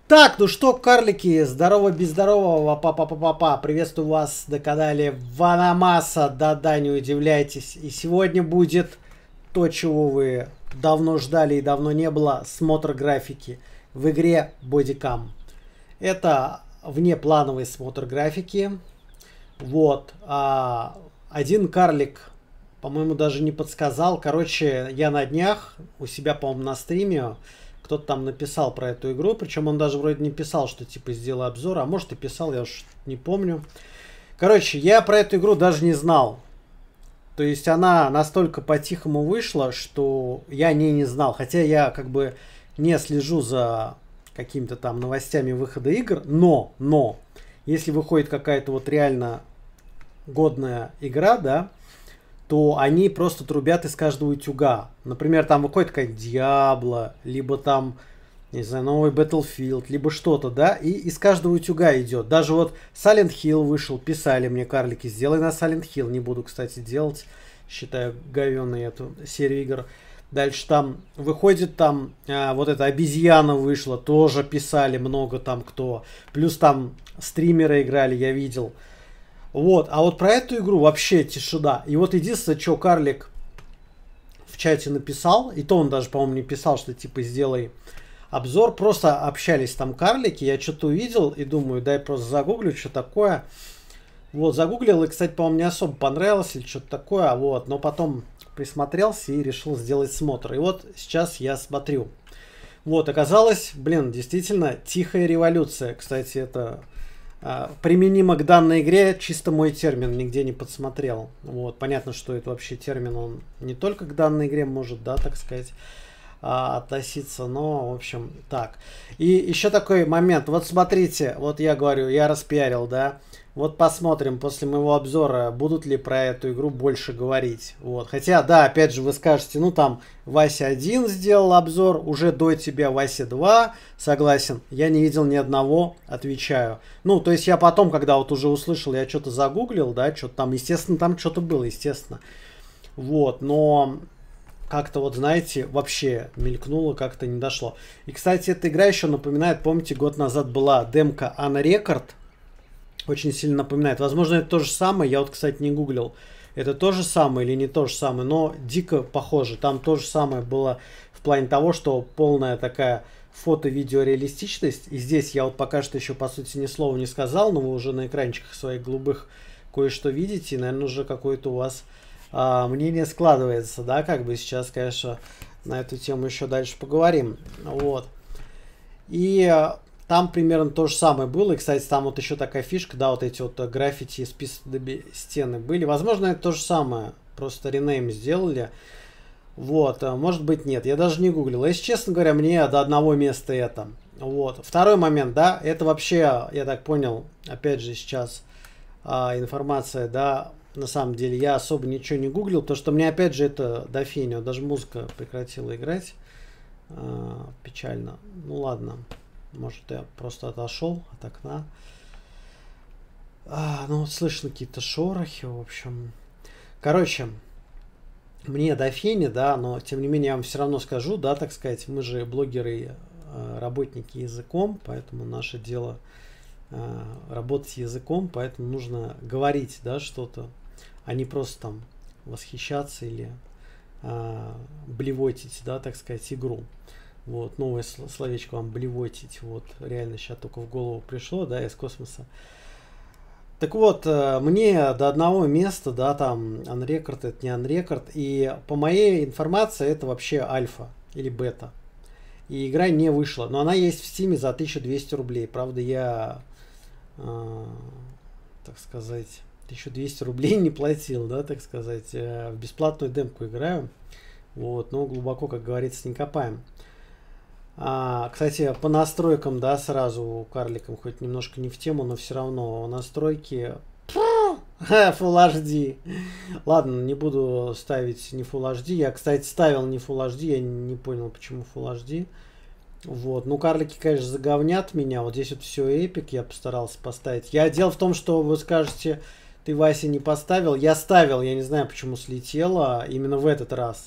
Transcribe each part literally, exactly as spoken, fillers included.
Так, ну что, карлики, здорово без здорового, папа-папа-папа, приветствую вас на канале Ванамаса, да-да, не удивляйтесь. И сегодня будет то, чего вы давно ждали и давно не было, смотр графики в игре Бодикам. Это внеплановый смотр графики. Вот, а, один карлик, по-моему, даже не подсказал. Короче, я на днях у себя, по-моему, на стриме кто-то там написал про эту игру, причем он даже вроде не писал, что типа сделай обзор, а может и писал, я уж не помню. Короче, я про эту игру даже не знал. То есть она настолько по-тихому вышла, что я не не знал. Хотя я как бы не слежу за какими-то там новостями выхода игр, но, но, если выходит какая-то вот реально годная игра, да, то они просто трубят из каждого утюга. Например, там выходит какая-то Diablo, либо там, не знаю, новый Battlefield, либо что-то, да, и из каждого утюга идет. Даже вот Silent Hill вышел, писали мне карлики, сделай на Silent Hill. Не буду, кстати, делать, считаю говёной эту серию игр. Дальше там выходит там, а, вот эта обезьяна вышла, тоже писали много там кто. Плюс там стримеры играли, я видел. Вот, а вот про эту игру вообще тишина. И вот единственное, что карлик в чате написал, и то он даже, по-моему, не писал, что типа сделай обзор, просто общались там карлики, я что-то увидел и думаю, дай просто загуглю, что такое. Вот, загуглил, и, кстати, по-моему, не особо понравилось или что-то такое, вот, но потом присмотрелся и решил сделать смотр. И вот сейчас я смотрю. Вот, оказалось, блин, действительно, тихая революция. Кстати, это... применимо к данной игре, чисто мой термин, нигде не подсмотрел. Вот, понятно, что это вообще термин, он не только к данной игре может, да, так сказать, относиться, но, в общем, так. И еще такой момент, вот смотрите, вот я говорю, я распиарил, да, вот посмотрим после моего обзора, будут ли про эту игру больше говорить. Вот. Хотя, да, опять же, вы скажете, ну там Вася один сделал обзор, уже до тебя Вася два, согласен. Я не видел ни одного, отвечаю. Ну, то есть я потом, когда вот уже услышал, я что-то загуглил, да, что-то там, естественно, там что-то было, естественно. Вот, но как-то вот, знаете, вообще мелькнуло, как-то не дошло. И, кстати, эта игра еще напоминает, помните, год назад была демка Anna Record. Очень сильно напоминает. Возможно, это то же самое. Я вот, кстати, не гуглил. Это то же самое или не то же самое, но дико похоже. Там то же самое было в плане того, что полная такая фото-видео-реалистичность. И здесь я вот пока что еще, по сути, ни слова не сказал, но вы уже на экранчиках своих голубых кое-что видите. И, наверное, уже какое-то у вас а, мнение складывается, да, как бы сейчас, конечно, на эту тему еще дальше поговорим. Вот. И... там примерно то же самое было. И, кстати, там вот еще такая фишка, да, вот эти вот граффити, списанные стены были. Возможно, это то же самое. Просто ренейм сделали. Вот. Может быть, нет. Я даже не гуглил. Если честно говоря, мне до одного места это. Вот. Второй момент, да, это вообще, я так понял, опять же сейчас а, информация, да, на самом деле я особо ничего не гуглил, потому что мне опять же это до фени. Даже музыка прекратила играть. А, печально. Ну ладно. Может, я просто отошел от окна. А, ну, вот слышно какие-то шорохи, в общем. Короче, мне до фени, да, но тем не менее я вам все равно скажу, да, так сказать, мы же блогеры, работники языком, поэтому наше дело работать языком, поэтому нужно говорить, да, что-то, а не просто там восхищаться или блевотить, да, так сказать, игру. Вот, новое словечко вам блевотить. Вот, реально сейчас только в голову пришло, да, из космоса. Так вот, мне до одного места, да, там, Unrecord, это не Unrecord. И по моей информации, это вообще альфа или бета. И игра не вышла. Но она есть в Steam за тысячу двести рублей. Правда, я, э, так сказать, тысячу двести рублей не платил, да, так сказать. В бесплатную демку играю. Вот, но глубоко, как говорится, не копаем. А, кстати, по настройкам, да, сразу карликам, хоть немножко не в тему, но все равно настройки Full эйч ди. Ладно, не буду ставить не Full эйч ди. Я, кстати, ставил не Full эйч ди, я не понял, почему Full эйч ди. Вот, ну карлики, конечно, заговнят меня. Вот здесь вот все эпик, я постарался поставить. Я дело в том, что вы скажете, ты, Вася, не поставил. Я ставил, я не знаю, почему слетело именно в этот раз.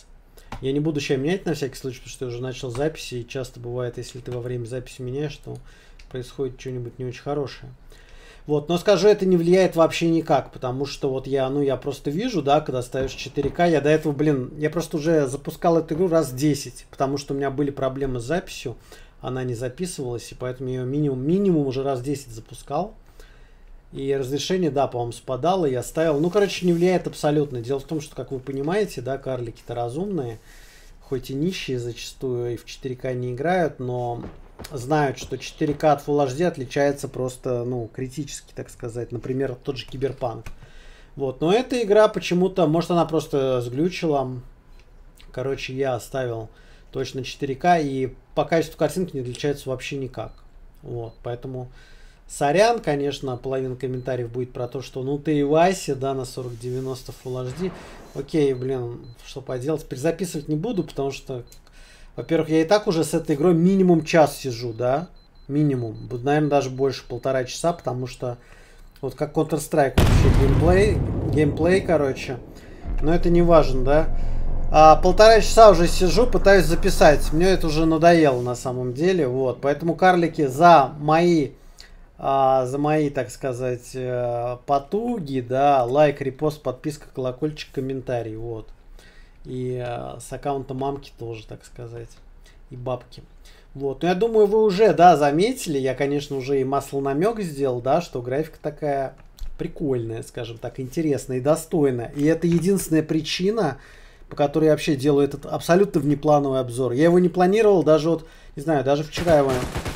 Я не буду сейчас менять на всякий случай, потому что я уже начал записи, и часто бывает, если ты во время записи меняешь, то происходит что-нибудь не очень хорошее. Вот, но скажу, это не влияет вообще никак, потому что вот я, ну, я просто вижу, да, когда ставишь четыре ка, я до этого, блин, я просто уже запускал эту игру раз десять, потому что у меня были проблемы с записью, она не записывалась, и поэтому я ее минимум, минимум уже раз десять запускал. И разрешение, да, по-моему, спадало, я ставил. Ну, короче, не влияет абсолютно. Дело в том, что, как вы понимаете, да, карлики-то разумные, хоть и нищие зачастую и в четыре ка не играют, но знают, что четыре ка от Full эйч ди отличается просто, ну, критически, так сказать. Например, тот же Киберпанк. Вот, но эта игра почему-то, может, она просто сглючила. Короче, я оставил точно четыре ка, и по качеству картинки не отличается вообще никак. Вот, поэтому... Сорян, конечно, половина комментариев будет про то, что ну ты и Васи, да, на сорок девяносто Full эйч ди. Окей, блин, что поделать. Перезаписывать не буду, потому что, во-первых, я и так уже с этой игрой минимум час сижу, да, минимум. Будет, наверное, даже больше, полтора часа, потому что вот как Counter-Strike вообще геймплей, геймплей, короче. Но это не важно, да. А, полтора часа уже сижу, пытаюсь записать. Мне это уже надоело на самом деле, вот. Поэтому, карлики, за мои... А, за мои, так сказать, потуги, да, лайк, репост, подписка, колокольчик, комментарий, вот. И а, с аккаунта мамки тоже, так сказать, и бабки. Вот, но я думаю, вы уже, да, заметили, я, конечно, уже и масло намек сделал, да, что графика такая прикольная, скажем так, интересная и достойная. И это единственная причина, по которой я вообще делаю этот абсолютно внеплановый обзор. Я его не планировал, даже вот, не знаю, даже вчера его...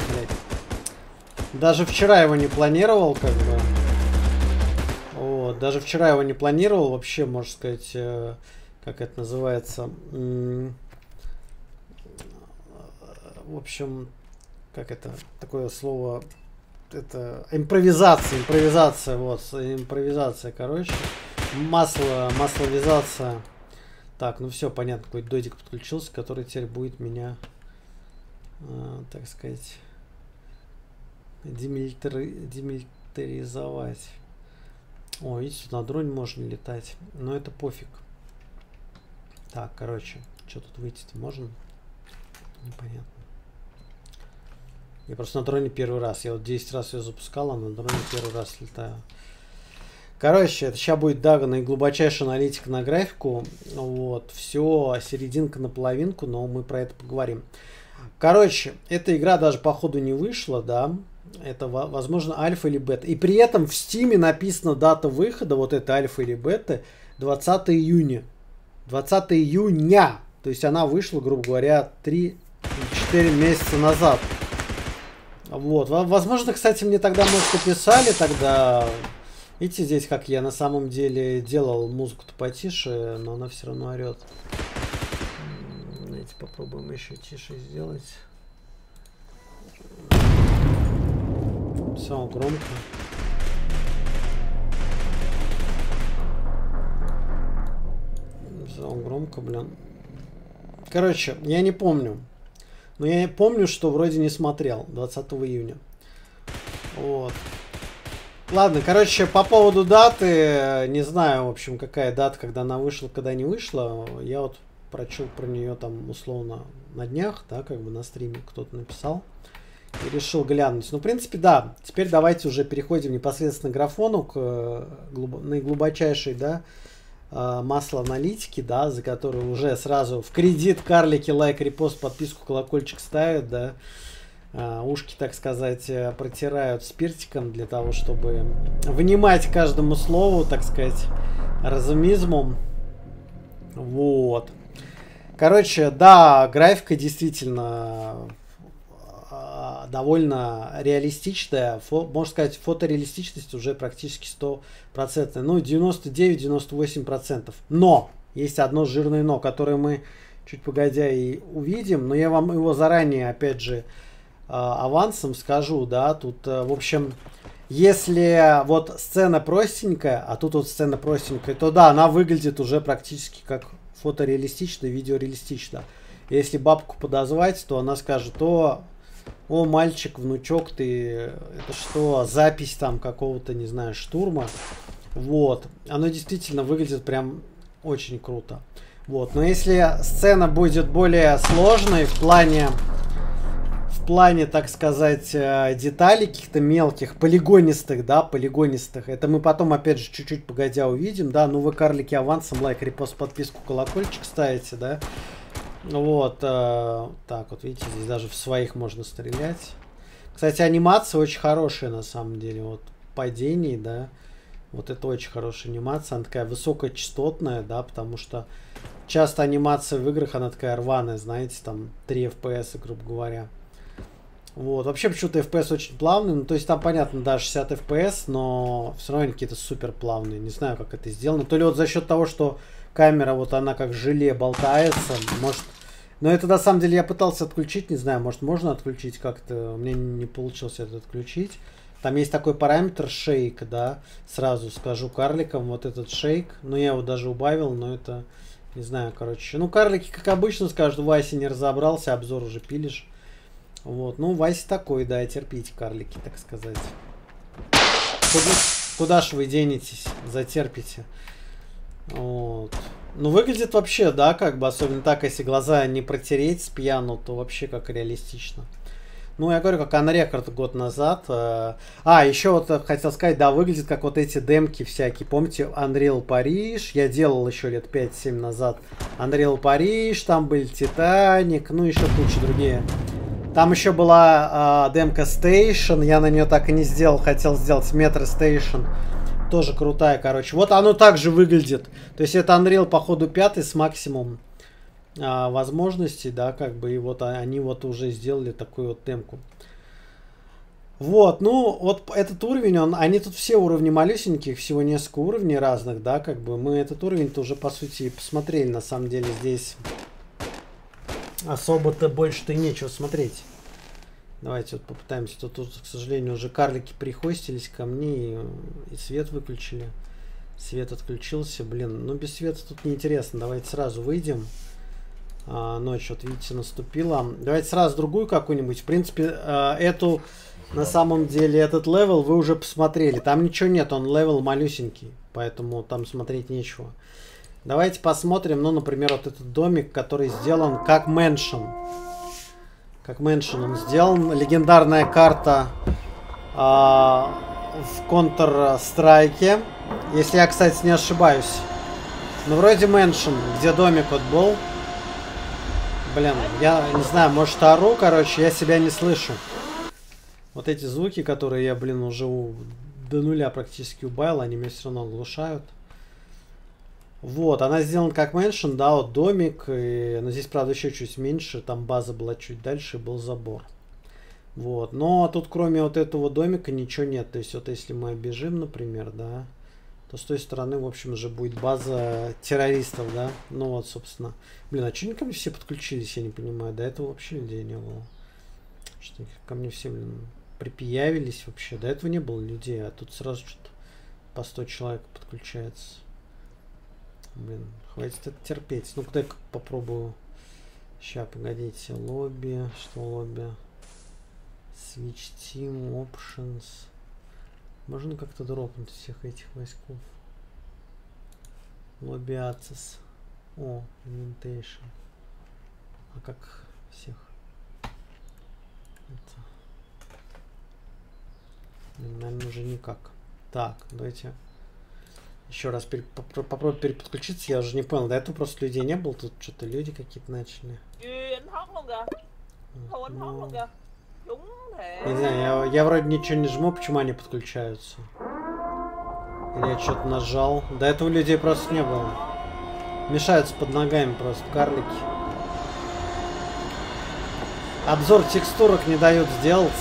Даже вчера его не планировал, как бы. Вот, даже вчера его не планировал, вообще, можно сказать, э, как это называется. М- в общем, как это, такое слово, это импровизация, импровизация, вот, импровизация, короче. Масло, масловизация. Так, ну все, понятно, какой додик подключился, который теперь будет меня, э, так сказать... Демилитари... демилитаризовать. О, видите, на дроне можно летать. Но это пофиг. Так, короче, что тут выйти-то можно? Непонятно. Я просто на дроне первый раз. Я вот десять раз ее запускал, а на дроне первый раз летаю. Короче, это сейчас будет Дагана и глубочайшая аналитика на графику. Вот, все, серединка на половинку, но мы про это поговорим. Короче, эта игра даже походу не вышла, да. Это, возможно, альфа или бета. И при этом в Стиме написана дата выхода, вот это альфа или бета, двадцатое июня. двадцатое июня. То есть она вышла, грубо говоря, три-четыре месяца назад. Вот. Возможно, кстати, мне тогда, может, написали тогда... Видите, здесь как я на самом деле делал музыку-то потише, но она все равно орет. Давайте попробуем еще тише сделать. Все громко. Все громко, блин. Короче, я не помню. Но я помню, что вроде не смотрел двадцатого июня. Вот. Ладно, короче, по поводу даты, не знаю, в общем, какая дата, когда она вышла, когда не вышла. Я вот прочел про нее там условно на днях, да, как бы на стриме кто-то написал. И решил глянуть. Ну, в принципе, да. Теперь давайте уже переходим непосредственно к графону, к глуб... наиглубочайшей, да, масло аналитики, да, за которую уже сразу в кредит карлики, лайк, репост, подписку, колокольчик ставят, да. Ушки, так сказать, протирают спиртиком для того, чтобы внимать каждому слову, так сказать, разумизмом. Вот. Короче, да, графика действительно довольно реалистичная, фо, можно сказать, фотореалистичность уже практически сто процентов, ну девяносто девять — девяносто восемь процентов. Но есть одно жирное но, которое мы чуть погодя и увидим, но я вам его заранее, опять же, авансом скажу, да, тут, в общем, если вот сцена простенькая, а тут вот сцена простенькая, то да, она выглядит уже практически как фотореалистично, видеореалистично. Если бабку подозвать, то она скажет: о, о, мальчик, внучок, ты, это что, запись там какого-то, не знаю, штурма. Вот, оно действительно выглядит прям очень круто. Вот, но если сцена будет более сложной в плане, в плане, так сказать, деталей каких-то мелких, полигонистых, да, полигонистых, это мы потом, опять же, чуть-чуть погодя увидим, да, ну вы, карлики, авансом, лайк, репост, подписку, колокольчик ставите, да, вот, э, так вот, видите, здесь даже в своих можно стрелять. Кстати, анимация очень хорошая, на самом деле, вот, падений, да, вот это очень хорошая анимация, она такая высокочастотная, да, потому что часто анимация в играх, она такая рваная, знаете, там три эф пи эс, грубо говоря. Вот, вообще почему-то эф пи эс очень плавный, ну, то есть там, понятно, да, шестьдесят эф пи эс, но все равно они какие-то супер плавные, не знаю, как это сделано. То ли вот за счет того, что камера, вот она как желе болтается, может... Но это, на самом деле, я пытался отключить, не знаю, может, можно отключить как-то, у меня не получилось это отключить. Там есть такой параметр шейк, да, сразу скажу карликам, вот этот шейк, но я его даже убавил, но это... Не знаю, короче. Ну, карлики, как обычно, скажут, Вася не разобрался, обзор уже пилишь. Вот. Ну, Вася такой, да, терпите, карлики, так сказать. Куда, куда ж вы денетесь? Затерпите. Вот. Ну, выглядит вообще, да, как бы, особенно так, если глаза не протереть с пьяну, то вообще как реалистично. Ну, я говорю, как Unrecord год назад. А, еще вот хотел сказать, да, выглядит как вот эти демки всякие. Помните, Unreal Париж? Я делал еще лет пять-семь назад. Unreal Париж, там был Титаник, ну, еще куча другие. Там еще была а, демка Station, я на нее так и не сделал. Хотел сделать Metro Station. Тоже крутая, короче. Вот оно также выглядит. То есть это Unreal, походу, пятый с максимумом А, возможностей, да, как бы, и вот они вот уже сделали такую вот демку. Вот, ну, вот этот уровень, он, они тут все уровни малюсеньких, всего несколько уровней разных, да, как бы, мы этот уровень-то уже, по сути, посмотрели, на самом деле, здесь особо-то больше-то и нечего смотреть. Давайте вот попытаемся, тут, тут, к сожалению, уже карлики прихостились ко мне и, и свет выключили. Свет отключился, блин, ну, без света тут неинтересно, давайте сразу выйдем. А, ночь, вот видите, наступила. Давайте сразу другую какую-нибудь. В принципе, а, эту, на самом деле, этот левел вы уже посмотрели. Там ничего нет, он левел малюсенький, поэтому там смотреть нечего. Давайте посмотрим, ну, например, вот этот домик, который сделан как мэншн. Как мэншн он сделан. Легендарная карта а, в Counter-Strike. Если я, кстати, не ошибаюсь. Ну, вроде мэншн, где домик вот был. Блин, я не знаю, может ору, короче, я себя не слышу. Вот эти звуки, которые я, блин, уже у, до нуля практически убавил, они меня все равно оглушают. Вот, она сделана как мэншн, да, вот домик, и, но здесь, правда, еще чуть меньше, там база была чуть дальше, и был забор. Вот, но тут кроме вот этого домика ничего нет, то есть вот если мы оббежим, например, да, то с той стороны, в общем же, будет база террористов, да. Ну вот, собственно. Блин, а что они ко мне все подключились, я не понимаю. До этого вообще людей не было. Что ко мне все, блин, припиявились вообще. До этого не было людей, а тут сразу что-то по сто человек подключается. Блин, хватит это терпеть. Ну-ка, дай-ка попробую. Сейчас, погодите. Лобби. Что лобби? Switch Team, Options. Можно как-то дропнуть всех этих войсков. Lobby Access. О, Invitation. А как всех? Это... Наверное, уже никак. Так, давайте еще раз пере... попробую переподключиться. Я уже не понял. До этого просто людей не было. Тут что-то люди какие-то начали. Но... Не знаю, я, я вроде ничего не жму, почему они подключаются? Или я что-то нажал? До этого людей просто не было. Мешаются под ногами просто карлики. Обзор текстурок не дают сделать.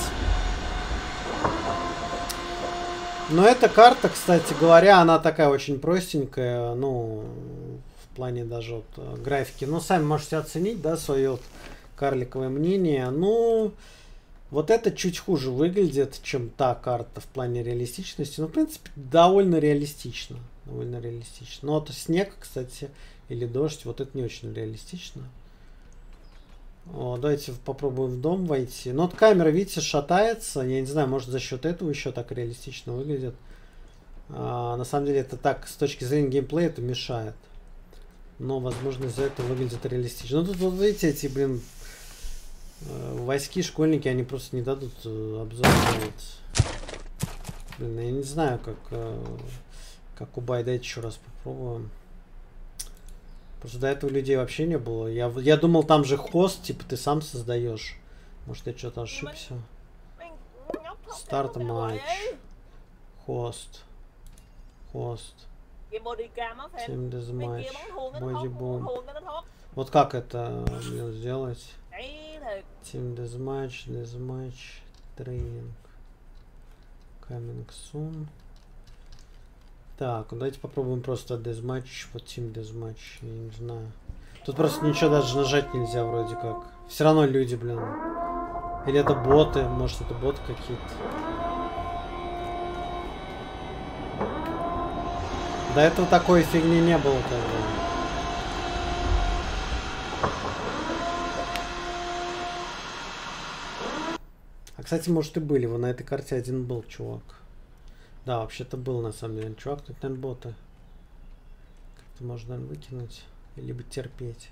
Но эта карта, кстати говоря, она такая очень простенькая. Ну, в плане даже вот графики. Ну, сами можете оценить, да, свое вот карликовое мнение. Ну... Вот это чуть хуже выглядит, чем та карта в плане реалистичности. Ну, в принципе, довольно реалистично. Довольно реалистично. Но вот снег, кстати, или дождь, вот это не очень реалистично. О, давайте попробуем в дом войти. Ну, вот камера, видите, шатается. Я не знаю, может, за счет этого еще так реалистично выглядит. А, на самом деле, это так, с точки зрения геймплея, это мешает. Но, возможно, из-за этого выглядит реалистично. Ну, тут, вот видите, эти, блин, войски, школьники, они просто не дадут обзор делать. Блин, я не знаю, как, как Убай. Дайте еще раз попробуем. Просто до этого людей вообще не было. Я, я думал, там же хост, типа, ты сам создаешь. Может, я что-то ошибся. Старт матч. Хост. Хост. Team Deathmatch. Бодибум. Вот как это, блин, сделать? Team Deathmatch, Deathmatch, Training. Coming soon. Так, давайте попробуем просто Deathmatch, вот Team Deathmatch, я не знаю. Тут просто ничего даже нажать нельзя вроде как. Все равно люди, блин. Или это боты, может это боты какие-то. До этого такой фигни не было тогда. А кстати, может и были. Вот на этой карте один был чувак. Да, вообще-то был на самом деле чувак. Тут, наверное, боты. Как-то можно выкинуть. Либо терпеть.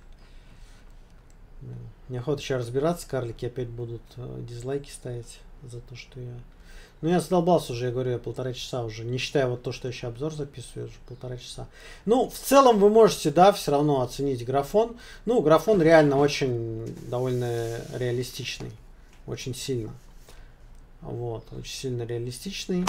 Неохота еще разбираться. Карлики опять будут э, дизлайки ставить за то, что я... Ну, я задолбался уже, я говорю, я полтора часа уже. Не считая вот то, что я еще обзор записываю, уже полтора часа. Ну, в целом вы можете, да, все равно оценить графон. Ну, графон реально очень довольно реалистичный. Очень сильно. Вот, очень сильно реалистичный.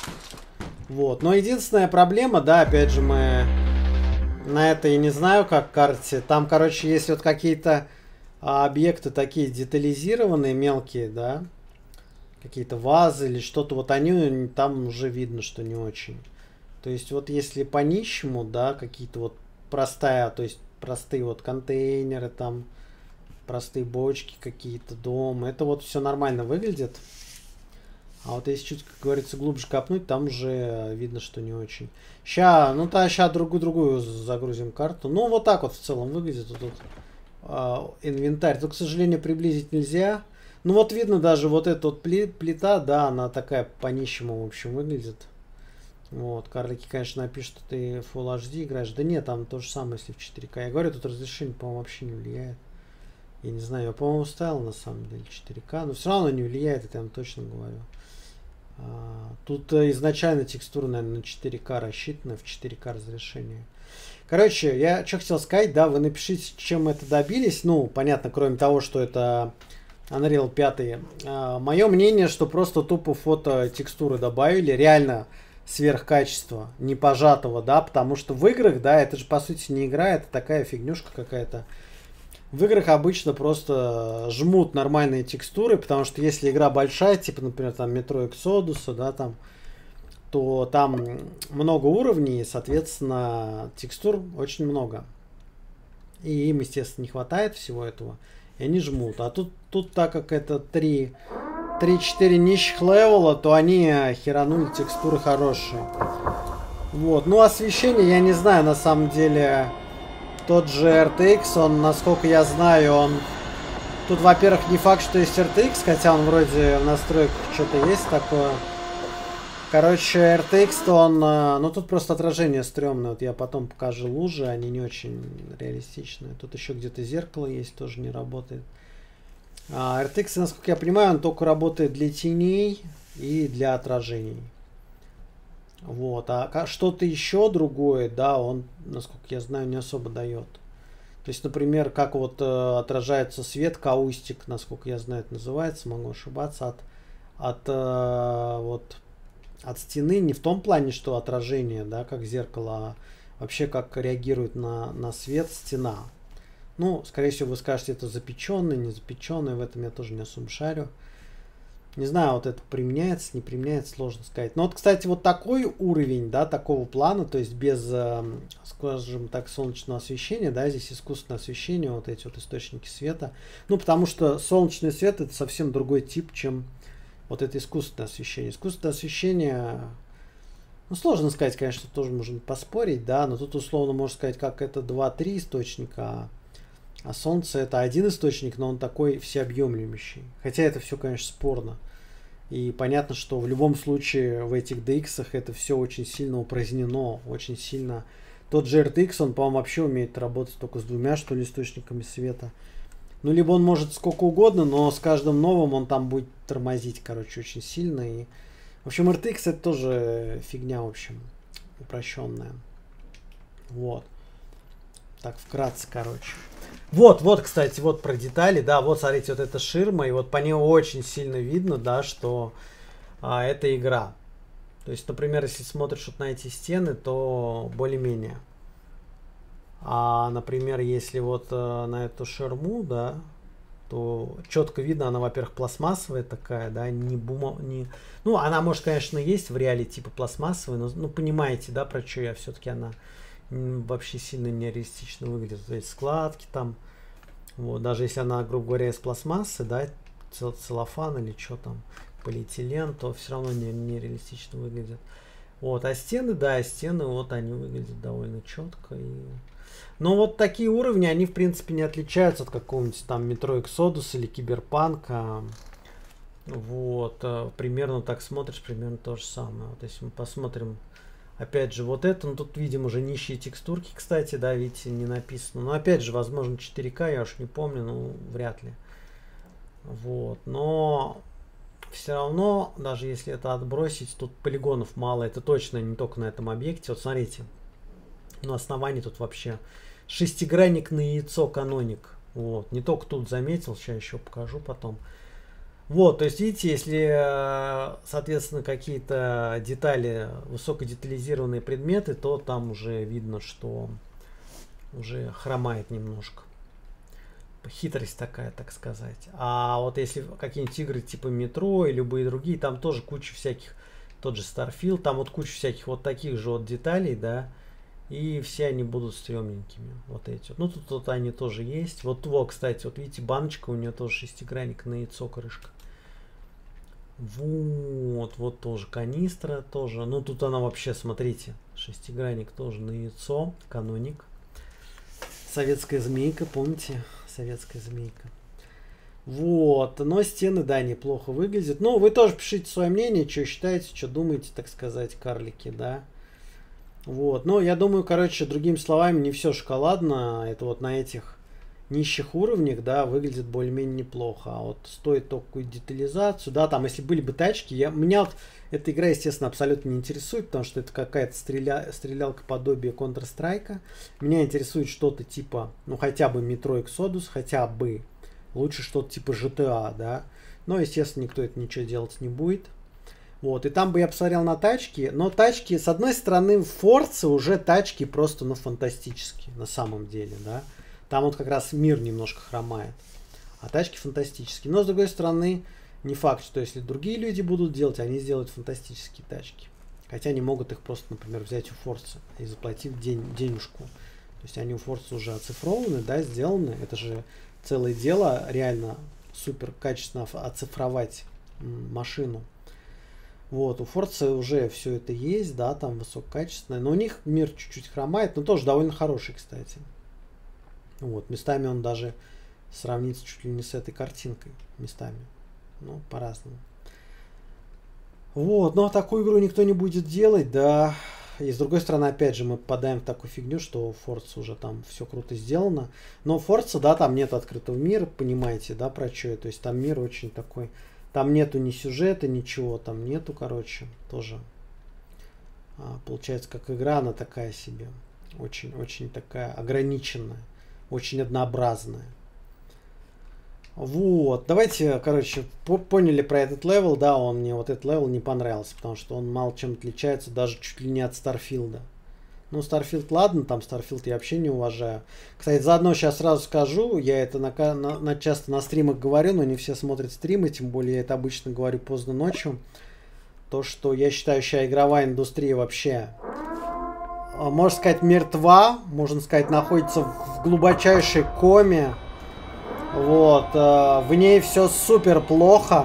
Вот, но единственная проблема, да, опять же, мы на это, я не знаю, как карте. Там, короче, есть вот какие-то а, объекты такие детализированные, мелкие, да. Какие-то вазы или что-то, вот они, там уже видно, что не очень. То есть вот если по нищему, да, какие-то вот простая, то есть простые вот контейнеры там, простые бочки какие-то, дом, это вот все нормально выглядит. А вот если чуть, как говорится, глубже копнуть, там уже видно, что не очень. Ща, ну да, ща другую-другую загрузим карту. Ну вот так вот в целом выглядит вот тут а, инвентарь. Тут, к сожалению, приблизить нельзя. Ну вот видно даже вот эта вот плита, да, она такая по-нищему, в общем, выглядит. Вот, карлики, конечно, напишут, что ты Full эйч ди играешь. Да нет, там то же самое, если в четыре ка. Я говорю, тут разрешение, по-моему, вообще не влияет. Я не знаю, я, по-моему, ставил на самом деле четыре ка, но все равно не влияет, это я вам точно говорю. А, тут изначально текстура, наверное, на четыре ка рассчитана, в четыре ка разрешение. Короче, я что хотел сказать, да, вы напишите, чем это добились. Ну, понятно, кроме того, что это Unreal пять. А, мое мнение, что просто тупо фото текстуры добавили, реально сверхкачество, не пожатого, да, потому что в играх, да, это же по сути не игра, это такая фигнюшка какая-то. В играх обычно просто жмут нормальные текстуры, потому что если игра большая, типа, например, там Metro Exodus, да, там, то там много уровней, соответственно, текстур очень много. И им, естественно, не хватает всего этого, и они жмут. А тут, тут так как это три-четыре нищих левела, то они херанули текстуры хорошие. Вот, ну освещение, я не знаю, на самом деле... Тот же эр ти экс, он, насколько я знаю, он... Тут, во-первых, не факт, что есть эр ти экс, хотя он вроде в настройках что-то есть такое. Короче, эр ти экс-то он... Ну, тут просто отражение стрёмное. Вот я потом покажу лужи, они не очень реалистичные. Тут еще где-то зеркало есть, тоже не работает. А эр ти экс, насколько я понимаю, он только работает для теней и для отражений. Вот, а что-то еще другое, да, он, насколько я знаю, не особо дает. То есть, например, как вот э, отражается свет, каустик, насколько я знаю, это называется, могу ошибаться, от, от, э, вот, от стены, не в том плане, что отражение, да, как зеркало, а вообще как реагирует на, на свет стена. Ну, скорее всего, вы скажете, это запеченный, не запеченный, в этом я тоже не особо шарю. Не знаю, вот это применяется, не применяется, сложно сказать. Но вот, кстати, вот такой уровень, да, такого плана, то есть без, э, скажем так, солнечного освещения, да, здесь искусственное освещение, вот эти вот источники света. Ну, потому что солнечный свет это совсем другой тип, чем вот это искусственное освещение. Искусственное освещение, ну, сложно сказать, конечно, тоже можно поспорить, да, но тут условно можно сказать, как это два-три источника, а солнце это один источник, но он такой всеобъемлющий. Хотя это все, конечно, спорно. И понятно, что в любом случае в этих ди эксах это все очень сильно упразднено, очень сильно Тот же эр ти экс, он, по-моему, вообще умеет работать только с двумя, что ли, источниками света. Ну, либо он может сколько угодно, но с каждым новым он там будет тормозить, короче, очень сильно. И... В общем, эр ти экс это тоже фигня, в общем, упрощенная. Вот. Так, вкратце, короче. Вот, вот, кстати, вот про детали, да, вот, смотрите, вот эта ширма, и вот по ней очень сильно видно, да, что а, это игра. То есть, например, если смотришь вот на эти стены, то более-менее. А, например, если вот а, на эту ширму, да, то четко видно, она, во-первых, пластмассовая такая, да, не бума, не... Ну, она, может, конечно, есть в реале типа пластмассовая, но, ну, понимаете, да, про что я, все-таки она вообще сильно нереалистично выглядит. То есть складки там, вот, даже если она, грубо говоря, из пластмассы, да, цел целлофан или что там, полиэтилен, то все равно не, нереалистично выглядит. Вот, а стены, да, стены, вот они выглядят довольно четко. И... Но вот такие уровни, они, в принципе, не отличаются от какого-нибудь там Metro Exodus или Киберпанка. Вот, примерно так смотришь, примерно то же самое. Вот если мы посмотрим, опять же, вот это, ну тут видим уже нищие текстурки, кстати, да, видите, не написано. Но опять же, возможно, четыре ка, я уж не помню, ну, вряд ли. Вот, но все равно, даже если это отбросить, тут полигонов мало, это точно не только на этом объекте. Вот смотрите, на основании тут вообще шестигранник на яйцо каноник. Вот, не только тут заметил, сейчас еще покажу потом. Вот, то есть, видите, если, соответственно, какие-то детали, высокодетализированные предметы, то там уже видно, что уже хромает немножко. Хитрость такая, так сказать. А вот если какие-нибудь игры типа Метро и любые другие, там тоже куча всяких, тот же Starfield, там вот куча всяких вот таких же вот деталей, да, и все они будут стрёмненькими, вот эти вот. Ну, тут вот они тоже есть. Вот, вот, кстати, вот видите, баночка, у нее тоже шестигранник на яйцо, крышка. Вот, вот тоже канистра, тоже. Ну, тут она вообще, смотрите, шестигранник тоже на яйцо, каноник. Советская змейка, помните? Советская змейка. Вот, но стены, да, неплохо выглядят. Ну, вы тоже пишите свое мнение, что считаете, что думаете, так сказать, карлики, да. Вот, но я думаю, короче, другими словами, не все шоколадно. Это вот на этих низших уровнях, да, выглядит более-менее неплохо. А вот стоит только детализацию, да, там, если были бы тачки, я, меня вот эта игра, естественно, абсолютно не интересует, потому что это какая-то стреля, стрелялка подобие Counter-Strike. Меня интересует что-то типа, ну, хотя бы Metro Exodus, хотя бы. Лучше что-то типа джи ти эй, да. Но, естественно, никто это ничего делать не будет. Вот, и там бы я посмотрел на тачки, но тачки, с одной стороны, в Forza уже тачки просто, ну, фантастические, на самом деле, да. Там вот как раз мир немножко хромает, а тачки фантастические. Но, с другой стороны, не факт, что если другие люди будут делать, они сделают фантастические тачки. Хотя они могут их просто, например, взять у Forza и заплатив день, денежку. То есть они у Forza уже оцифрованы, да, сделаны. Это же целое дело, реально супер качественно оцифровать машину. Вот, у Forza уже все это есть, да, там высококачественное, но у них мир чуть-чуть хромает, но тоже довольно хороший, кстати. Вот, местами он даже сравнится чуть ли не с этой картинкой, местами, ну, по-разному. Вот, но такую игру никто не будет делать, да, и с другой стороны, опять же, мы попадаем в такую фигню, что у Forza уже там все круто сделано, но Forza, да, там нет открытого мира, понимаете, да, про что, то есть там мир очень такой... Там нету ни сюжета, ничего там нету, короче, тоже. А, получается, как игра, она такая себе. Очень-очень такая ограниченная, очень однообразная. Вот, давайте, короче, поняли про этот левел, да, он мне вот этот левел не понравился, потому что он мало чем отличается, даже чуть ли не от Старфилда. Ну, Starfield, ладно, там Starfield я вообще не уважаю. Кстати, заодно сейчас сразу скажу, я это на, на, на, часто на стримах говорю, но не все смотрят стримы, тем более я это обычно говорю поздно ночью. То, что я считаю, сейчас игровая индустрия вообще, можно сказать, мертва, можно сказать, находится в глубочайшей коме. Вот, э, в ней все супер плохо.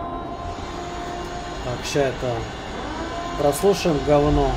Так, сейчас это прослушаем говно.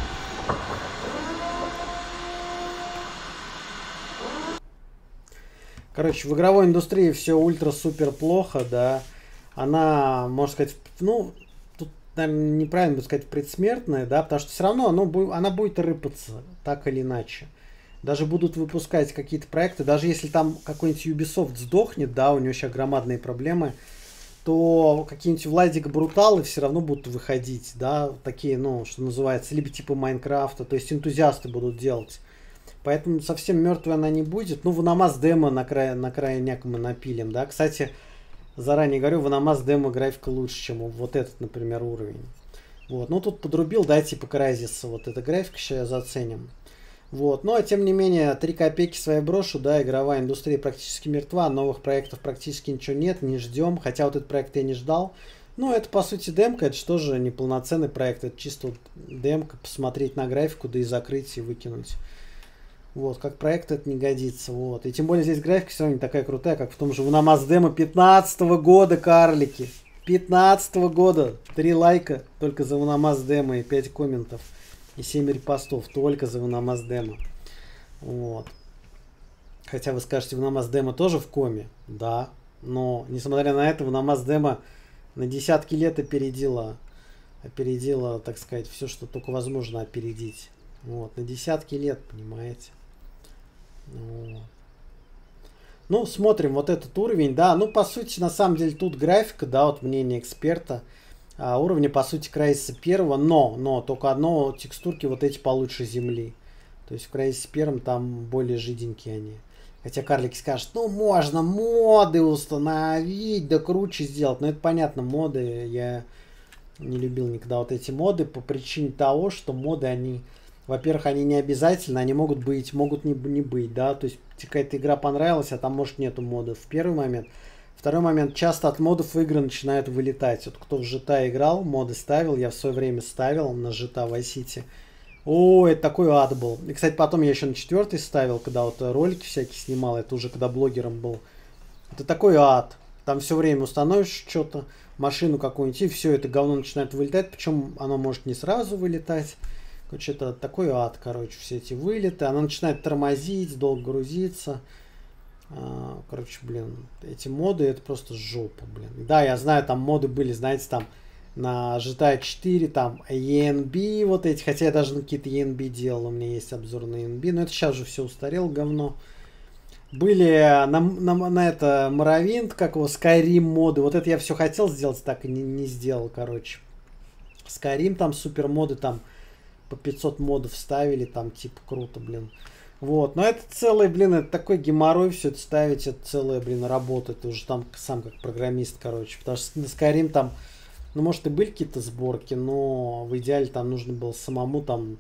Короче, в игровой индустрии все ультра-супер плохо, да. Она, можно сказать, ну, тут наверное, неправильно будет сказать предсмертная, да, потому что все равно оно, бу- она будет рыпаться, так или иначе. Даже будут выпускать какие-то проекты, даже если там какой-нибудь Ubisoft сдохнет, да, у него сейчас громадные проблемы, то какие-нибудь Владик Бруталы все равно будут выходить, да, такие, ну, что называется, либо типа Майнкрафта, то есть энтузиасты будут делать. Поэтому совсем мертвой она не будет. Ну, Ваномас демо на, край, на крайняк мы напилим, да. Кстати, заранее говорю, Ваномас демо графика лучше, чем вот этот, например, уровень. Вот, ну тут подрубил, да, типа Crysis, вот эта графика, сейчас заценим. Вот, ну а тем не менее, три копейки свои брошу, да, игровая индустрия практически мертва, новых проектов практически ничего нет, не ждем, хотя вот этот проект я не ждал. Ну, это по сути демка, это что же неполноценный проект, это чисто вот демка, посмотреть на графику, да и закрыть и выкинуть. Вот, как проект это не годится, вот. И тем более здесь графика все равно не такая крутая, как в том же Ваномас демо пятнадцатого года, карлики. пятнадцатого года. Три лайка только за Ваномас демо и пять комментов. И семь репостов только за Ваномас демо. Вот. Хотя вы скажете, Ваномас демо тоже в коме. Да. Но, несмотря на это, Ваномас демо на десятки лет опередила, опередила, так сказать, все, что только возможно опередить. Вот. На десятки лет, понимаете. Вот. Ну, смотрим вот этот уровень, да. Ну, по сути, на самом деле, тут графика, да, вот мнение эксперта. А, уровня, по сути, Crysis первого, но, но, только одно, текстурки вот эти получше земли. То есть в Crysis первом там более жиденькие они. Хотя карлики скажут, ну, можно моды установить, да круче сделать. Но это понятно, моды, я не любил никогда вот эти моды по причине того, что моды, они, во-первых, они не обязательно, они могут быть, могут не, не быть, да. То есть какая-то игра понравилась, а там, может, нету модов в первый момент. Второй момент, часто от модов игры начинают вылетать. Вот кто в джи ти эй играл, моды ставил, я в свое время ставил на джи ти эй Vice City. О, это такой ад был. И, кстати, потом я еще на четвертый ставил, когда вот ролики всякие снимал, это уже когда блогером был. Это такой ад. Там все время установишь что-то, машину какую-нибудь, и все, это говно начинает вылетать. Причем оно может не сразу вылетать. Короче, это такой ад, короче, все эти вылеты. Оно начинает тормозить, долго грузиться. Короче, блин, эти моды, это просто жопа, блин. Да, я знаю, там моды были, знаете, там на джи ти эй четыре, там и эн би вот эти, хотя я даже на какие-то и эн би делал, у меня есть обзор на и эн би, но это сейчас же все устарело, говно. Были на, на, на это Morrowind, как его, Skyrim моды, вот это я все хотел сделать, так и не, не сделал, короче. Skyrim там супер моды, там по пятьсот модов ставили, там типа круто, блин. Вот, но это целый, блин, это такой геморрой все это ставить, это целая, блин, работа, ты уже там сам как программист, короче, потому что на Skyrim там, ну, может, и были какие-то сборки, но в идеале там нужно было самому там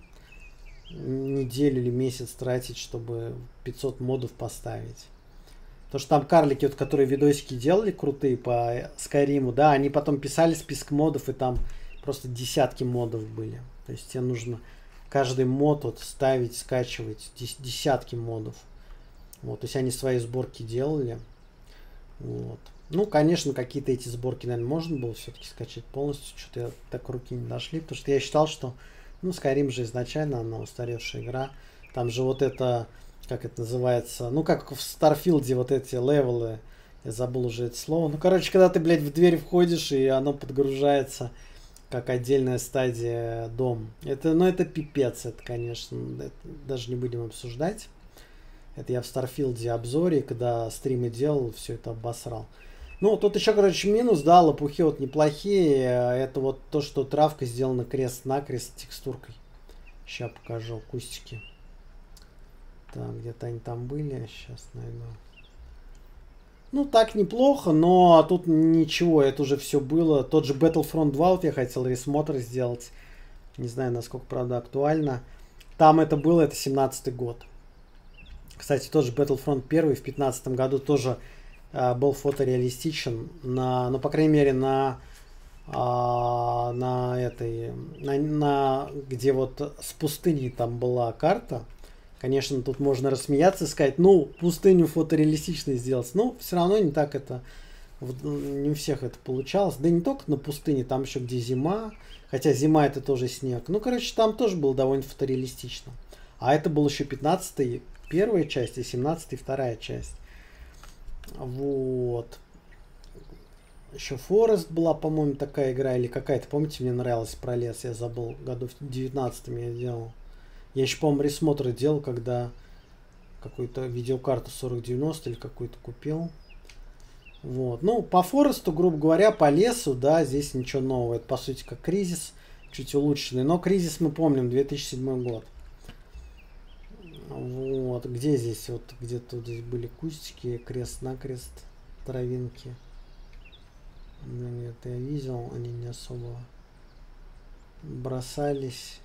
неделю или месяц тратить, чтобы пятьсот модов поставить. Потому что там карлики, вот, которые видосики делали крутые по Skyrim, да, они потом писали список модов, и там просто десятки модов были. То есть тебе нужно каждый мод вот ставить, скачивать, десятки модов. Вот, то есть они свои сборки делали. Вот. Ну, конечно, какие-то эти сборки, наверное, можно было все-таки скачать полностью. Что-то я так руки не дошли, потому что я считал, что, ну, Skyrim же изначально, она устаревшая игра. Там же вот это, как это называется, ну, как в Старфилде вот эти левелы, я забыл уже это слово. Ну, короче, когда ты, блядь, в дверь входишь, и оно подгружается как отдельная стадия дом. Это, ну, это пипец, это, конечно, это даже не будем обсуждать. Это я в Старфилде обзоре, когда стримы делал, все это обосрал. Ну, тут еще, короче, минус, да, лопухи вот неплохие. Это вот то, что травка сделана крест-накрест текстуркой. Сейчас покажу кустики. Так, где-то они там были, сейчас найду. Ну, так неплохо, но тут ничего, это уже все было. Тот же Battlefront два, вот я хотел ресмотр сделать. Не знаю, насколько, правда, актуально. Там это было, это семнадцатый год. Кстати, тот же Battlefront один в пятнадцатом году тоже а, был фотореалистичен. На, ну, по крайней мере, на, а, на этой, на, на, где вот с пустыней там была карта. Конечно, тут можно рассмеяться и сказать, ну, пустыню фотореалистичной сделать. Но все равно не так это, не у всех это получалось. Да и не только на пустыне, там еще где зима. Хотя зима это тоже снег. Ну, короче, там тоже было довольно фотореалистично. А это был еще пятнадцатый первая часть и семнадцатый вторая часть. Вот. Еще Форест была, по-моему, такая игра, или какая-то, помните, мне нравилась про лес, я забыл, году в девятнадцатом я делал. Я еще, по-моему, ресмотры делал, когда какую-то видеокарту сорок девяносто или какую-то купил. Вот. Ну, по Форесту, грубо говоря, по лесу, да, здесь ничего нового. Это, по сути, как Кризис, чуть улучшенный. Но Кризис мы помним, две тысячи седьмой год. Вот. Где здесь? Вот где-то здесь были кустики, крест-накрест, травинки. Ну, нет, я видел, они не особо бросались.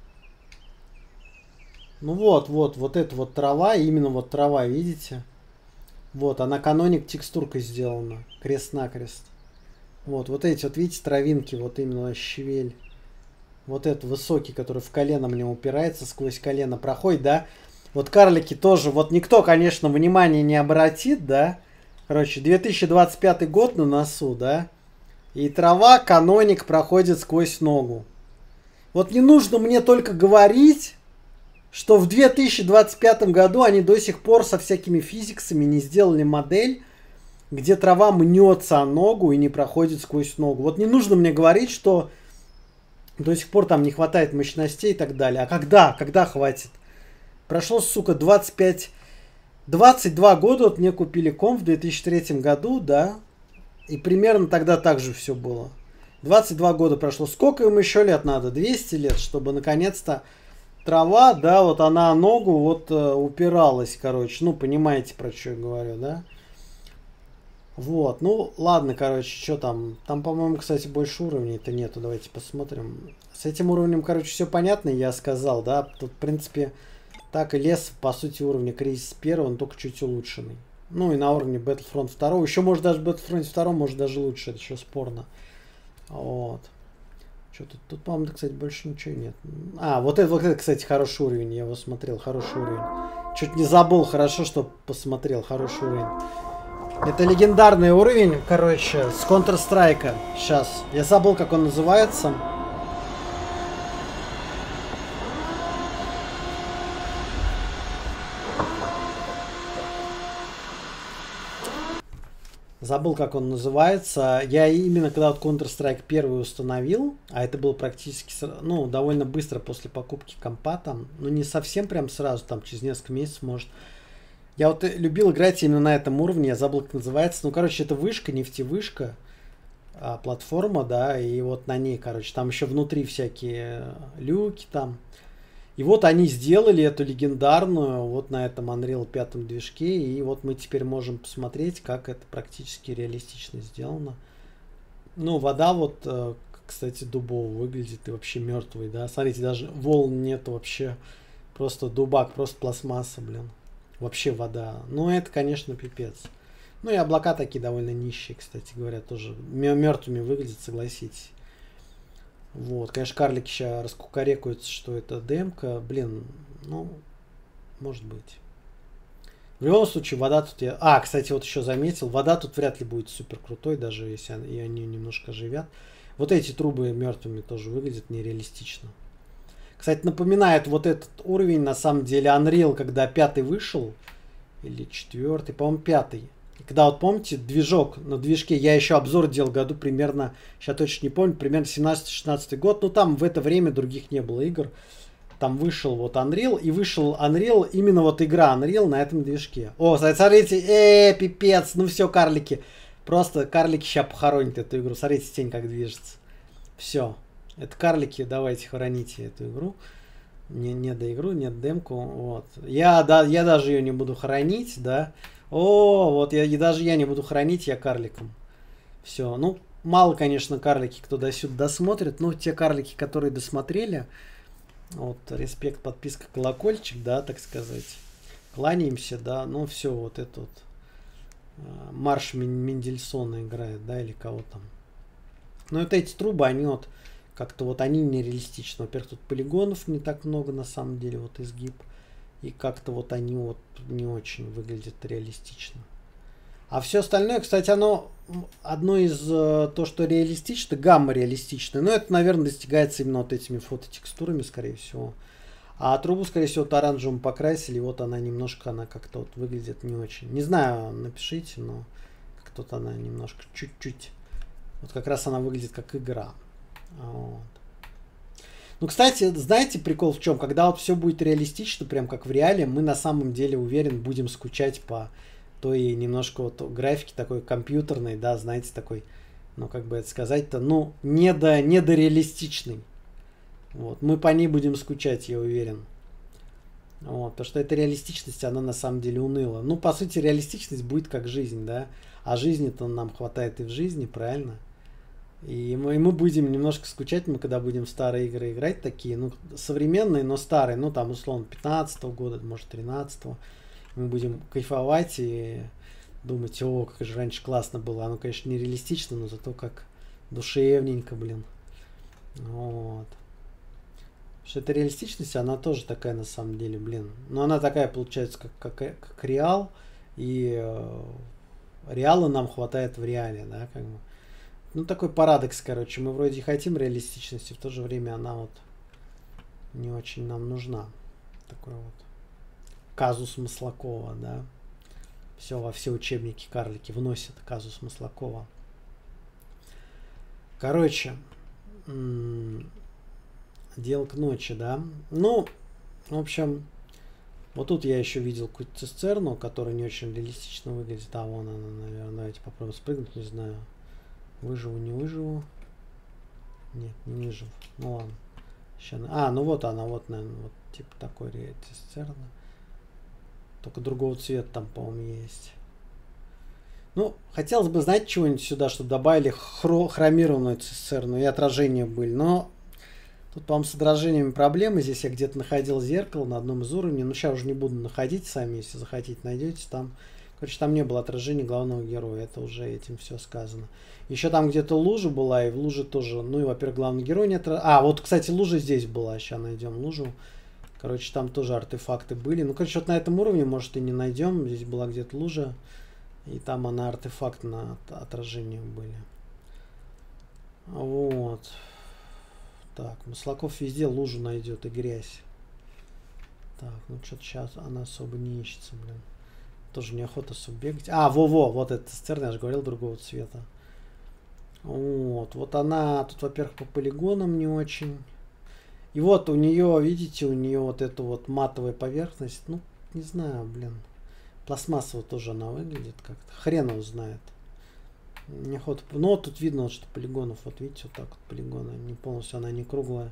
Ну вот, вот, вот это вот трава, именно вот трава, видите? Вот, она каноник текстуркой сделана, крест-накрест. Вот, вот эти вот, видите, травинки, вот именно щавель. Вот этот высокий, который в колено мне упирается, сквозь колено проходит, да? Вот карлики тоже, вот никто, конечно, внимания не обратит, да? Короче, две тысячи двадцать пятый год на носу, да? И трава, каноник проходит сквозь ногу. Вот не нужно мне только говорить, что в две тысячи двадцать пятом году они до сих пор со всякими физиксами не сделали модель, где трава мнется о ногу и не проходит сквозь ногу. Вот не нужно мне говорить, что до сих пор там не хватает мощностей и так далее. А когда? Когда хватит? Прошло, сука, двадцать пять... двадцать два года, вот мне купили комп в две тысячи третьем году, да, и примерно тогда так же все было. двадцать два года прошло. Сколько им еще лет надо? двести лет, чтобы наконец-то трава, да, вот она ногу вот э, упиралась, короче. Ну, понимаете, про что я говорю, да? Вот, ну, ладно, короче, что там? Там, по-моему, кстати, больше уровней-то нету. Давайте посмотрим. С этим уровнем, короче, все понятно, я сказал, да? Тут, в принципе, так и лес, по сути, уровня Кризис первого, он только чуть улучшенный. Ну, и на уровне Battlefront два. Еще, может, даже Battlefront два, может, даже лучше, это еще спорно. Вот. Что тут? Тут, по-моему, кстати, больше ничего нет. А, вот это, вот это, кстати, хороший уровень. Я его смотрел, хороший уровень. Чуть не забыл, хорошо, что посмотрел, хороший уровень. Это легендарный уровень, короче, с Counter-Strike. Сейчас. Я забыл, как он называется. Забыл, как он называется. Я именно когда вот Counter-Strike первый установил, а это было практически, ну, довольно быстро после покупки компа там, ну, не совсем прям сразу, там, через несколько месяцев, может. Я вот любил играть именно на этом уровне, я забыл, как называется. Ну, короче, это вышка, нефтевышка, а, платформа, да, и вот на ней, короче, там еще внутри всякие люки там. И вот они сделали эту легендарную вот на этом Unreal пять движке. И вот мы теперь можем посмотреть, как это практически реалистично сделано. Ну, вода вот, кстати, дубово выглядит и вообще мертвый, да. Смотрите, даже волн нет вообще. Просто дубак, просто пластмасса, блин. Вообще вода. Ну, это, конечно, пипец. Ну, и облака такие довольно нищие, кстати говоря, тоже мертвыми выглядят, согласитесь. Вот, конечно, карлики сейчас раскукарекаются, что это демка. Блин, ну, может быть. В любом случае, вода тут... Я... А, кстати, вот еще заметил, вода тут вряд ли будет супер крутой, даже если они, они немножко оживят. Вот эти трубы мертвыми тоже выглядят нереалистично. Кстати, напоминает вот этот уровень, на самом деле, Unreal, когда пятый вышел, или четвертый, по-моему, пятый. И когда вот помните, движок на движке, я еще обзор делал году примерно, сейчас точно не помню, примерно семнадцатый-шестнадцатый год, ну там в это время других не было игр. Там вышел вот Unreal, и вышел Unreal, именно вот игра Unreal на этом движке. О, смотрите, э, пипец, ну все, карлики. Просто карлики сейчас похоронят эту игру. Смотрите, тень как движется. Все. Это карлики, давайте храните эту игру. Не, не до игру, нет демку. Вот. Я, да, я даже ее не буду хранить, да. О, вот я и даже я не буду хранить, я карликом. Все. Ну, мало, конечно, карлики, кто до сюда досмотрит. Но те карлики, которые досмотрели, вот, респект, подписка, колокольчик, да, так сказать. Кланяемся, да. Ну, все, вот это вот. Марш Мендельсона играет, да, или кого там. Но это эти трубы, они вот как-то вот они нереалистичны. Во-первых, тут полигонов не так много на самом деле, вот изгиб. И как-то вот они вот не очень выглядят реалистично. А все остальное, кстати, оно одно из то, что реалистично, гамма реалистичная. Но это, наверное, достигается именно вот этими фототекстурами, скорее всего. А трубу, скорее всего, вот оранжевым покрасили. Вот она немножко, она как-то вот выглядит не очень. Не знаю, напишите, но как-то вот она немножко чуть-чуть Вот как раз она выглядит как игра. Вот. Ну, кстати, знаете, прикол в чем? Когда вот все будет реалистично, прям как в реале, мы на самом деле, уверен, будем скучать по той немножко вот графике такой компьютерной, да, знаете, такой, ну, как бы это сказать-то, ну, недо, недореалистичный. Вот. Мы по ней будем скучать, я уверен. Вот. Потому что эта реалистичность, она на самом деле уныла. Ну, по сути, реалистичность будет как жизнь, да. А жизни-то нам хватает и в жизни, правильно? И мы, и мы будем немножко скучать, мы когда будем в старые игры играть, такие, ну, современные, но старые, ну, там, условно, пятнадцатого года, может, тринадцатого. Мы будем кайфовать и думать, о, как же раньше классно было. Оно, конечно, не реалистично, но зато как душевненько, блин. Вот. Потому что эта реалистичность, она тоже такая, на самом деле, блин. Но она такая, получается, как, как, как реал. И э, реала нам хватает в реале, да, как бы. Ну, такой парадокс, короче. Мы вроде хотим реалистичности, в то же время она вот не очень нам нужна. Такой вот казус Маслакова, да. Все, во все учебники карлики вносят казус Маслакова. Короче, дело к ночи, да. Ну, в общем, вот тут я еще видел какую-то цистерну, которая не очень реалистично выглядит. А, вон она, наверное. Давайте попробуем спрыгнуть, не знаю. Выживу, не выживу. Нет, не выживу. Ну ладно. Сейчас... А, ну вот она, вот, наверное, вот типа такой цистерна. Только другого цвета там, по-моему, есть. Ну, хотелось бы, знать, чего-нибудь сюда, чтобы добавили хро хромированную цистерну и отражения были. Но тут, по-моему, с отражениями проблемы. Здесь я где-то находил зеркало на одном из уровней. Но сейчас уже не буду находить сами, если захотите, найдете там. Короче, там не было отражения главного героя. Это уже этим все сказано. Еще там где-то лужа была, и в луже тоже. Ну и, во-первых, главный герой не отражает. А, вот, кстати, лужа здесь была. Сейчас найдем лужу. Короче, там тоже артефакты были. Ну, короче, вот на этом уровне, может, и не найдем. Здесь была где-то лужа. И там она артефакт на отражение были. Вот. Так, Маслаков везде лужу найдет и грязь. Так, ну что-то сейчас она особо не ищется, блин. Тоже неохота особо бегать. А, во-во, вот эта цистерна, я же говорил, другого цвета. Вот, вот она тут, во-первых, по полигонам не очень. И вот у нее, видите, у нее вот эта вот матовая поверхность. Ну, не знаю, блин. Пластмассово тоже она выглядит как-то. Хрен его знает. Неохота. Ну, вот тут видно, что полигонов, вот видите, вот так вот полигоны. Не полностью, она не круглая.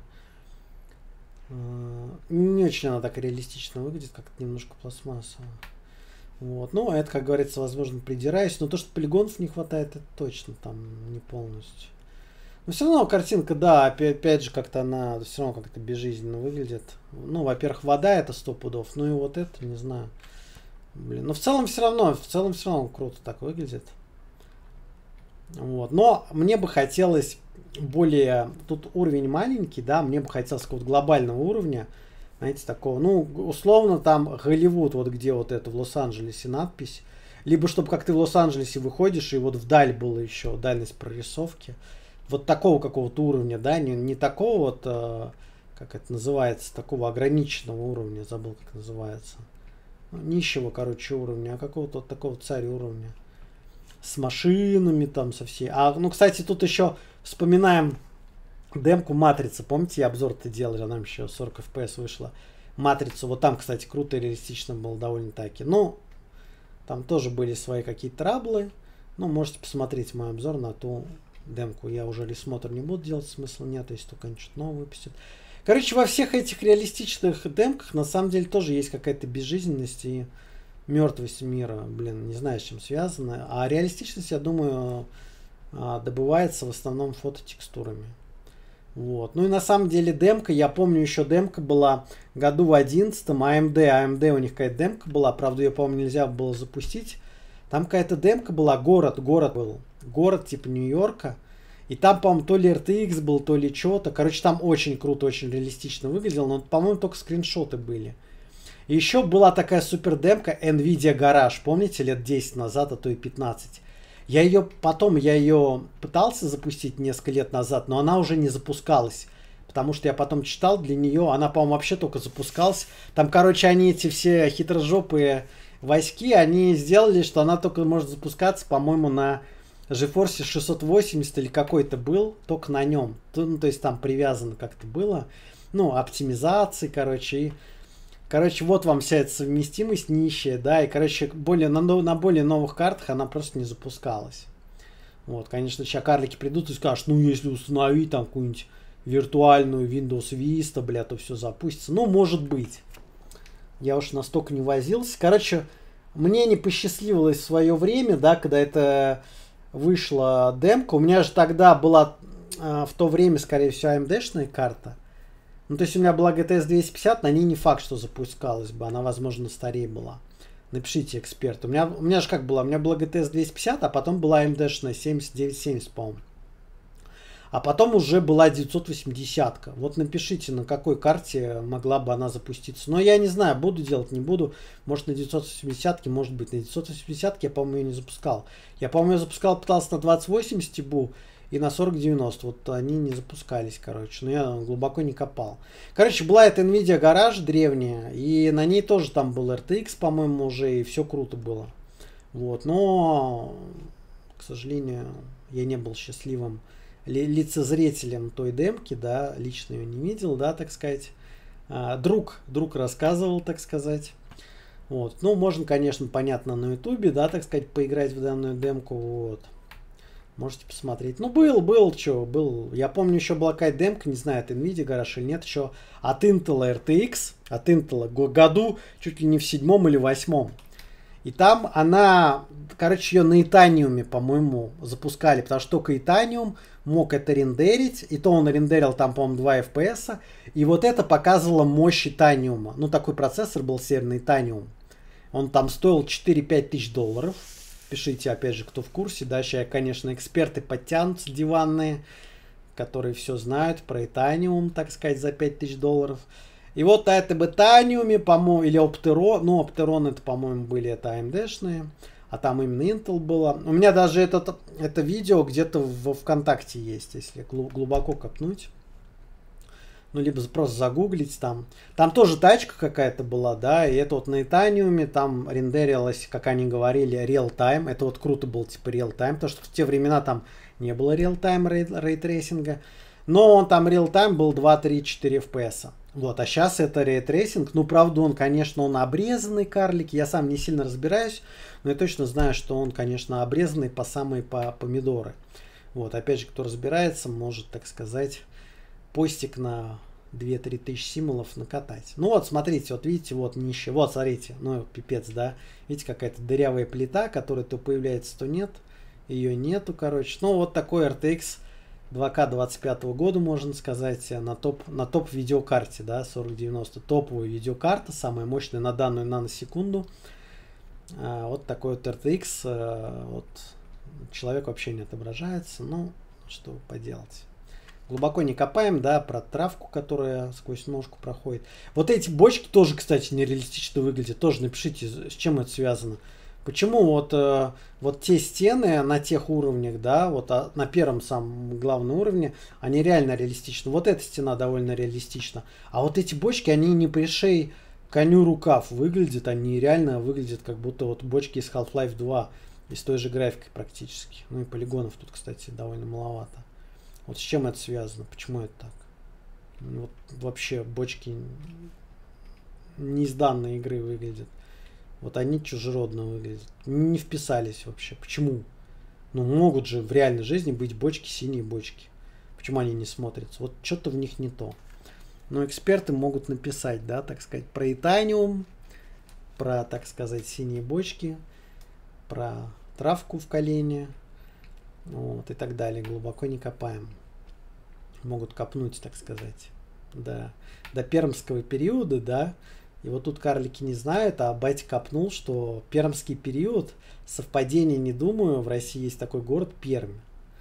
Не очень она так реалистично выглядит, как-то немножко пластмассово. Вот. Ну, это, как говорится, возможно, придираюсь. Но то, что полигонов не хватает, это точно там не полностью. Но все равно картинка, да, опять, опять же, как-то она все равно как-то безжизненно выглядит. Ну, во-первых, вода это сто пудов. Ну и вот это, не знаю. Блин. Но в целом все равно, в целом все равно круто так выглядит. Вот. Но мне бы хотелось более... Тут уровень маленький, да, мне бы хотелось какого-то глобального уровня. Знаете, такого, ну, условно, там Голливуд, вот где вот это в Лос-Анджелесе надпись. Либо, чтобы как ты в Лос-Анджелесе выходишь, и вот вдаль было еще дальность прорисовки. Вот такого какого-то уровня, да, не, не такого вот, э, как это называется, такого ограниченного уровня, забыл, как называется. Ну, нищего, короче, уровня, а какого-то вот такого царя уровня. С машинами там, со всей. А, ну, кстати, тут еще вспоминаем демку Матрицы. Помните, я обзор-то делал, она еще сорок эф пи эс вышла. Матрицу, вот там, кстати, круто и реалистично было довольно-таки. Ну, там тоже были свои какие-то траблы. Ну, можете посмотреть мой обзор на ту демку. Я уже ресмотр не буду делать, смысла нет, если только они что-то новое выпустят. Короче, во всех этих реалистичных демках на самом деле тоже есть какая-то безжизненность и мертвость мира. Блин, не знаю, с чем связано. А реалистичность, я думаю, добывается в основном фототекстурами. Вот. Ну и на самом деле демка, я помню, еще демка была году в одиннадцатом, эй эм ди, эй эм ди у них какая-то демка была, правда ее, по-моему, нельзя было запустить. Там какая-то демка была, город, город был, город типа Нью-Йорка, и там, по-моему, то ли эр ти экс был, то ли что-то, короче, там очень круто, очень реалистично выглядело, но, по-моему, только скриншоты были. И еще была такая супер демка NVIDIA Garage, помните, лет десять назад, а то и пятнадцать. Я ее потом, я ее пытался запустить несколько лет назад, но она уже не запускалась. Потому что я потом читал для нее, она, по-моему, вообще только запускалась. Там, короче, они эти все хитрожопые войски, они сделали, что она только может запускаться, по-моему, на GeForce шестьсот восемьдесят или какой-то был, только на нем. Ну, то есть там привязано как-то было. Ну, оптимизации, короче. И, короче, вот вам вся эта совместимость нищая, да. И, короче, более, на, на более новых картах она просто не запускалась. Вот, конечно, сейчас карлики придут и скажут, ну, если установить там какую-нибудь виртуальную Windows Vista, бля, то все запустится. Ну, может быть. Я уж настолько не возился. Короче, мне не посчастливилось в свое время, да, когда это вышла демка. У меня же тогда была э, в то время, скорее всего, эй эм ди-шная карта. Ну, то есть у меня была джи ти эс двести пятьдесят, на ней не факт, что запускалась бы. Она, возможно, старее была. Напишите, эксперт. У меня, у меня же как было? У меня была джи ти эс двести пятьдесят, а потом была эй эм ди-шная семьдесят девять семьдесят, по-моему. А потом уже была девятьсот восемьдесят. Вот напишите, на какой карте могла бы она запуститься. Но я не знаю, буду делать, не буду. Может, на девятьсот восемьдесят, может быть, на девятьсот восемьдесят я, по-моему, ее не запускал. Я, по-моему, запускал, пытался на двадцать восемьдесят тибу и на сорок девяносто. Вот они не запускались, короче. Но я глубоко не копал. Короче, была эта NVIDIA Garage древняя. И на ней тоже там был эр ти экс, по-моему, уже. И все круто было. Вот. Но, к сожалению, я не был счастливым лицезрителем той демки, да, лично ее не видел, да, так сказать. А, друг, друг рассказывал, так сказать. Вот. Ну, можно, конечно, понятно, на ютубе, да, так сказать, поиграть в данную демку, вот. Можете посмотреть. Ну, был, был, что, был. Я помню, еще была какая-то демка, не знаю, это NVIDIA Garage или нет, еще от Intel эр ти экс, от Intel, году чуть ли не в седьмом или восьмом. И там она, короче, ее на Итаниуме, по-моему, запускали, потому что только Итаниум мог это рендерить, и то он рендерил там, по-моему, два эф пи эс, и вот это показывало мощь Итаниума. Ну, такой процессор был северный Итаниум. Он там стоил четыре-пять тысяч долларов. Пишите, опять же, кто в курсе, да, сейчас, конечно, эксперты подтянутся диванные, которые все знают про Итаниум, так сказать, за пять тысяч долларов. И вот на этом Итаниуме, по-моему, или Opteron, ну, Opteron это, по-моему, были это эй эм ди-шные, а там именно Intel было. У меня даже это, это видео где-то во ВКонтакте есть, если глубоко копнуть. Ну, либо просто загуглить там. Там тоже тачка какая-то была, да, и это вот на Итаниуме там рендерилось, как они говорили, real-time. Это вот круто было, типа real-time, потому что в те времена там не было real-time рейтрейсинга. Но он там real-time был два, три, четыре эф пи эс. Вот, а сейчас это рейтрейсинг. Ну, правда, он, конечно, он обрезанный карлик. Я сам не сильно разбираюсь, но я точно знаю, что он, конечно, обрезанный по самые по помидоры. Вот, опять же, кто разбирается, может, так сказать, постик на две-три тысячи символов накатать. Ну вот, смотрите, вот видите, вот нищая. Вот, смотрите, ну, пипец, да. Видите, какая-то дырявая плита, которая то появляется, то нет. Ее нету, короче. Ну, вот такой эр ти экс два ка двадцать пятого года, можно сказать, на топ, на топ видеокарте, да, сорок девяносто. Топовая видеокарта, самая мощная на данную наносекунду. А, вот такой вот эр ти экс. А, вот человек вообще не отображается. Ну, что поделать. Глубоко не копаем, да, про травку, которая сквозь ножку проходит. Вот эти бочки тоже, кстати, нереалистично выглядят. Тоже напишите, с чем это связано. Почему вот, э, вот те стены на тех уровнях, да, вот а, на первом самом главном уровне, они реально реалистичны. Вот эта стена довольно реалистична. А вот эти бочки, они не пришей коню рукав выглядят, они реально выглядят как будто вот бочки из Half-Life два, из той же графикой практически. Ну и полигонов тут, кстати, довольно маловато. Вот с чем это связано? Почему это так? Вот вообще бочки не из данной игры выглядят. Вот они чужеродно выглядят. Не вписались вообще. Почему? Ну, могут же в реальной жизни быть бочки, синие бочки. Почему они не смотрятся? Вот что-то в них не то. Но эксперты могут написать, да, так сказать, про Итаниум, про, так сказать, синие бочки, про травку в колене, вот, и так далее. Глубоко не копаем. Могут копнуть, так сказать, до, до пермского периода, да. И вот тут карлики не знают, а батя копнул, что пермский период, совпадение не думаю, в России есть такой город Пермь.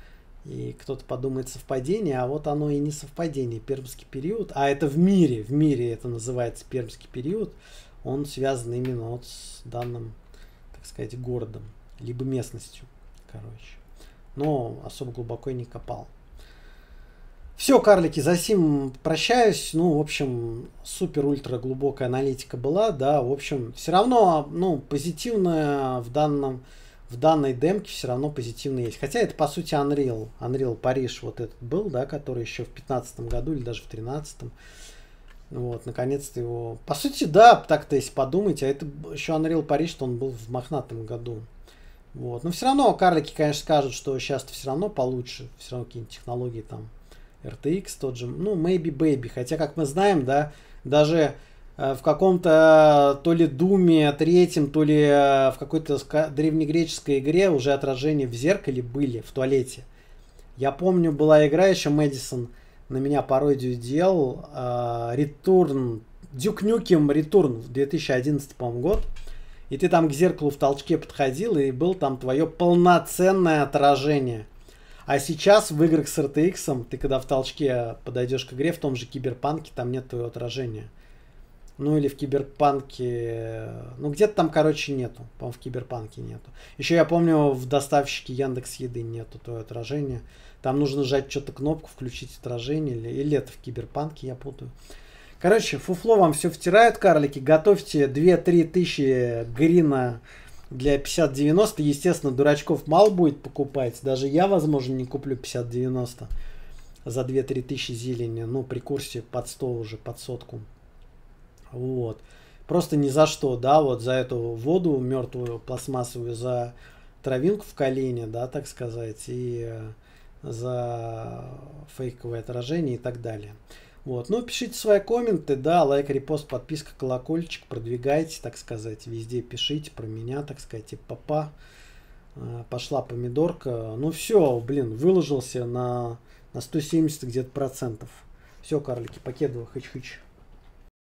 И кто-то подумает совпадение, а вот оно и не совпадение. Пермский период, а это в мире, в мире это называется пермский период, он связан именно вот с данным, так сказать, городом, либо местностью, короче. Но особо глубоко и не копал. Все, карлики, за сим прощаюсь. Ну, в общем, супер-ультра глубокая аналитика была, да. В общем, все равно, ну, позитивная в данном, в данной демке все равно позитивно есть. Хотя это по сути Unreal. Unreal Париж вот этот был, да, который еще в пятнадцатом году или даже в тринадцатом. Вот, наконец-то его... По сути, да, так-то если подумать, а это еще Unreal Париж, что он был в мохнатом году. Вот. Но все равно карлики, конечно, скажут, что сейчас-то все равно получше. Все равно какие-нибудь технологии там. эр ти экс тот же, ну, maybe baby. Хотя, как мы знаем, да, даже в каком-то то ли Думе третьем, то ли в какой-то древнегреческой игре уже отражения в зеркале были в туалете. Я помню, была игра еще, Мэдисон на меня пародию делал, Return, Duke Nukem Return в две тысячи одиннадцатом, по-моему, год. И ты там к зеркалу в толчке подходил, и был там твое полноценное отражение. А сейчас в играх с эр ти экс, ты когда в толчке подойдешь к игре, в том же Киберпанке, там нет твоего отражения. Ну или в Киберпанке, ну где-то там, короче, нету. По-моему, в Киберпанке нету. Еще я помню, в доставщике Яндекс Еды нету твоего отражения. Там нужно нажать что-то кнопку, включить отражение. Или, или это в Киберпанке, я путаю. Короче, фуфло вам все втирают, карлики. Готовьте две-три тысячи грина для пятьдесят девяносто. Естественно, дурачков мало будет покупать. Даже я, возможно, не куплю пятьдесят девяносто за две-три тысячи зелени. Ну, при курсе под сто уже, под сотку. Вот. Просто ни за что, да, вот за эту воду мертвую, пластмассовую, за травинку в колене, да, так сказать, и за фейковое отражение и так далее. Вот. Ну, пишите свои комменты, да, лайк, репост, подписка, колокольчик, продвигайте, так сказать, везде пишите про меня, так сказать, и папа. Пошла помидорка. Ну все, блин, выложился на, на сто семьдесят где-то процентов. Все, карлики, покедово, хыч-хыч.